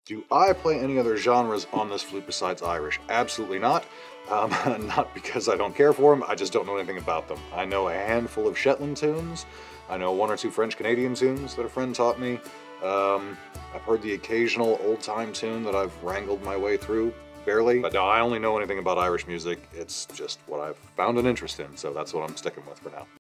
Do I play any other genres on this flute besides Irish? Absolutely not. Not because I don't care for them, I just don't know anything about them. I know a handful of Shetland tunes. I know one or two French-Canadian tunes that a friend taught me. I've heard the occasional old-time tune that I've wrangled my way through, barely. But no, I only know anything about Irish music. It's just what I've found an interest in, so that's what I'm sticking with for now.